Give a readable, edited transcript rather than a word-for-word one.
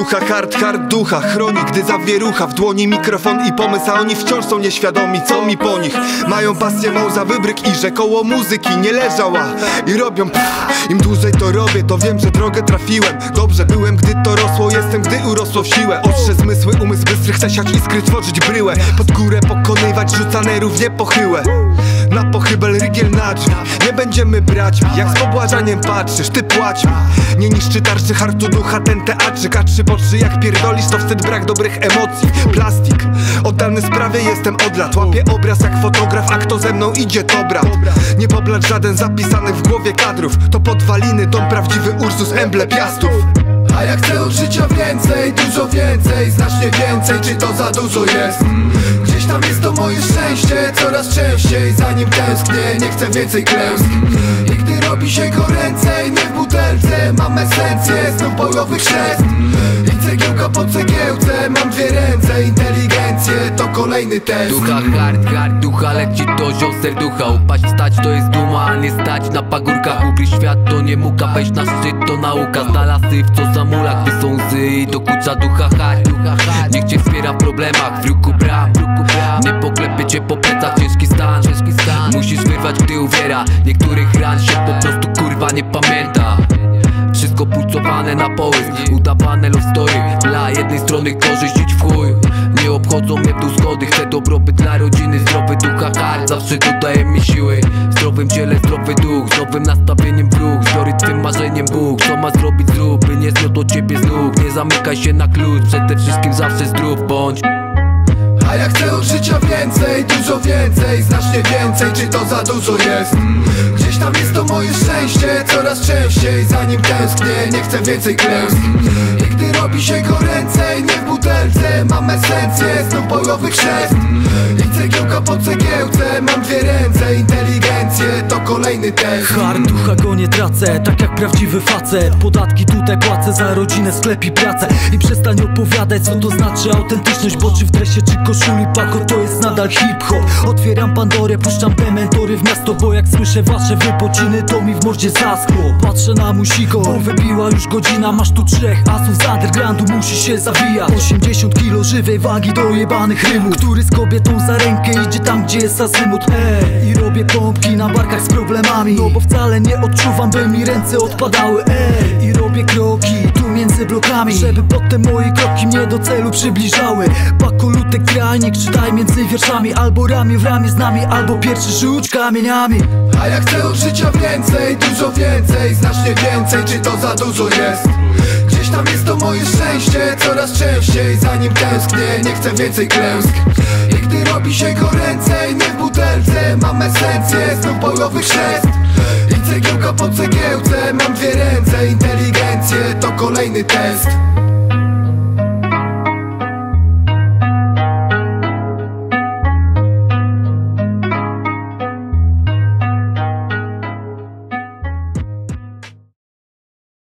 ducha, hard ducha chroni, gdy zawierucha w dłoni mikrofon i pomysł, a oni wciąż są nieświadomi, co mi po nich. Mają pasję mą za wybryk i że koło muzyki nie leżała i robią im dłużej to robię, to wiem, że drogę trafiłem. Dobrze byłem, gdy to rosło, jestem, gdy urosło w siłę. Ostrze zmysły, umysł bystry, chce siać iskry, tworzyć bryłę. Pod górę pokonywać, rzucane równie pochyłe. Na pochybel rygiel na drzwi, nie będziemy braćmi. Jak z pobłażaniem patrzysz, ty płać mi. Nie niszczy tarczy hartu ducha ten teatrzyk. A 3 po 3 jak pierdolisz, to wstyd brak dobrych emocji. Plastik, oddany sprawie jestem od lat. Łapię obraz jak fotograf, a kto ze mną idzie to brat. Nie poblacz żaden zapisanych w głowie kadrów. To podwaliny, dom prawdziwy Ursus, emblem Piastów. A ja chcę od życia więcej, dużo więcej, znacznie więcej, czy to za dużo jest? Gdzieś tam jest to moje szczęście, coraz częściej, zanim tęsknię, nie chcę więcej klęsk. I gdy robi się goręcej, nie w butelce, mam esencję, znów bojowych chrzest. I cegiełka po cegiełce, mam 2 ręce, inteligencję, to kolejny test. Ducha hard ducha, leci dozioł serducha. Upaść, wstać to jest duma, a nie stać na pagórkach. Ugryź świat to nie muka, wejść na szczyt to nauka. Znalazł syf, co zamula, gdy są łzy i dokucza ducha hard. Niech cię wspiera w problemach, w ruku bram. Nie poklepie cię po plecach, ciężki stan. Musisz wyrwać, gdy uwiera. Niektórych ran się po prostu kurwa nie pamięta. Wszystko pulcowane na połysk, udawane love story. Dla jednej strony korzyścić w chuj. Nie obchodzą mnie tu zgody, chcę dobrobyt dla rodziny. Zdrowy ducha hard zawsze dodaje mi siły. W zdrowym ciele zdrowy duch, z nowym nastawieniem w ruch. Zbiory twym marzeniem Bóg, co ma zrobić zrób, by nie zniósł od ciebie z nóg. Nie zamykaj się na klucz, przede wszystkim zawsze zdrów bądź. A ja chcę od życia więcej, dużo więcej, znacznie więcej, czy to za dużo jest? Gdzieś tam jest to moje szczęście, coraz częściej, zanim tęsknię, nie chcę więcej klęsk. I gdy robi się goręcej, nie w butelce, mam esencję, znów bojowych chrzest. I cegiełka po cegiełce, mam 2 ręce, inteligencję, to kolejny test. Hard ducha go nie tracę, tak jak prawdziwy facet. Podatki tutaj płacę, za rodzinę, sklep i pracę. I przestań opowiadać, co to znaczy autentyczność, bo czy w dresie, czy koszuli pako, to jest nadal hip-hop. Otwieram Pandorę, puszczam dementory w miasto, bo jak słyszę wasze wypociny, to mi w mordzie zaschło. Patrzę na musiko, bo wybiła już godzina. Masz tu 3 asów z undergroundu, musi się zawijać. 80 kilo żywej wagi do jebanych rymów. Który z kobietą za rękę idzie tam, gdzie jest azymut. I robię pompki na barkach z problemami, no bo wcale nie odczuwam, by mi ręce odpadały. I robię kroki tu między blokami, żeby potem moje kroki mnie do celu przybliżały. Pakolutek grajnik, czytaj między wierszami. Albo ramię w ramię z nami, albo pierwszy rzuć kamieniami. A ja chcę od życia więcej, dużo więcej, znacznie więcej, czy to za dużo jest? Gdzieś tam jest to moje szczęście, coraz częściej, zanim tęsknię, nie chcę więcej klęsk. I gdy robi się goręcej, nie w butelce, mam esencję, znów bojowych chrzest. I cegiełka po cegiełce, mam 2 ręce, inteligencję, to kolejny test.